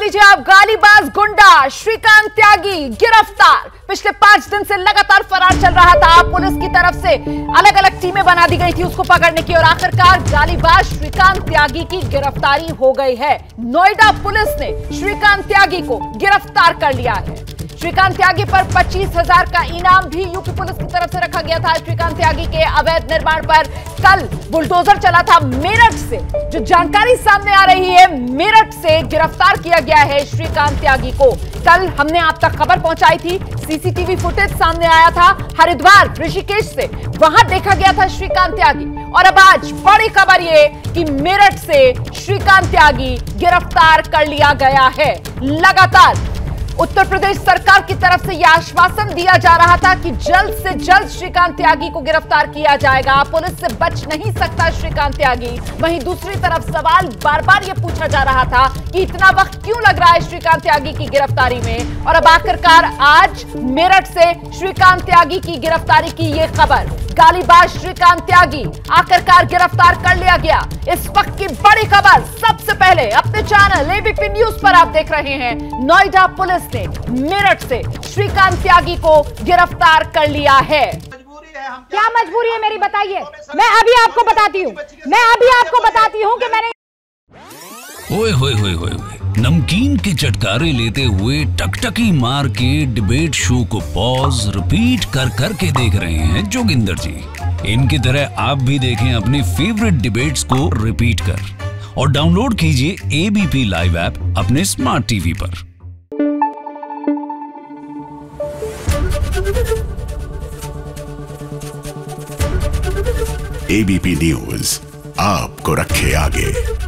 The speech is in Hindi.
लीजिए आप, गालीबाज गुंडा श्रीकांत त्यागी गिरफ्तार। पिछले 5 दिन से लगातार फरार चल रहा था। पुलिस की तरफ से अलग अलग टीमें बना दी गई थी उसको पकड़ने की, और आखिरकार गालीबाज श्रीकांत त्यागी की गिरफ्तारी हो गई है। नोएडा पुलिस ने श्रीकांत त्यागी को गिरफ्तार कर लिया है। श्रीकांत त्यागी पर 25,000 का इनाम भी यूपी पुलिस की तरफ से रखा गया था। श्रीकांत त्यागी के अवैध निर्माण पर कल बुलडोजर चला था मेरठ से। जो जानकारी सामने आ रही है, मेरठ से गिरफ्तार किया गया है श्रीकांत त्यागी को। कल हमने आप तक खबर पहुंचाई थी, सीसीटीवी फुटेज सामने आया था हरिद्वार ऋषिकेश से, वहां देखा गया था श्रीकांत त्यागी। और अब आज बड़ी खबर ये कि मेरठ से श्रीकांत त्यागी गिरफ्तार कर लिया गया है। लगातार उत्तर प्रदेश सरकार की तरफ से यह आश्वासन दिया जा रहा था कि जल्द से जल्द श्रीकांत त्यागी को गिरफ्तार किया जाएगा। पुलिस से बच नहीं सकता श्रीकांत त्यागी। वहीं दूसरी तरफ सवाल बार बार यह पूछा जा रहा था कि इतना वक्त क्यों लग रहा है श्रीकांत त्यागी की गिरफ्तारी में। और अब आखिरकार आज मेरठ से श्रीकांत त्यागी की गिरफ्तारी की यह खबर। गालीबाज श्रीकांत त्यागी आखिरकार गिरफ्तार कर लिया गया। इस वक्त की बड़ी खबर सबसे पहले अपने चैनल एबीपी न्यूज पर आप देख रहे हैं। नोएडा पुलिस ने मेरठ से श्रीकांत त्यागी को गिरफ्तार कर लिया है। क्या मजबूरी है मेरी, बताइए। मैं अभी आपको बताती हूँ कि मैंने ओए होए होए होए नमकीन के चटकारे लेते हुए टकटकी मार के डिबेट शो को पॉज रिपीट कर करके देख रहे हैं जोगिंदर जी। इनकी तरह आप भी देखें अपनी फेवरेट डिबेट्स को रिपीट कर, और डाउनलोड कीजिए एबीपी लाइव ऐप अपने स्मार्ट टीवी पर। एबीपी न्यूज आपको रखे आगे।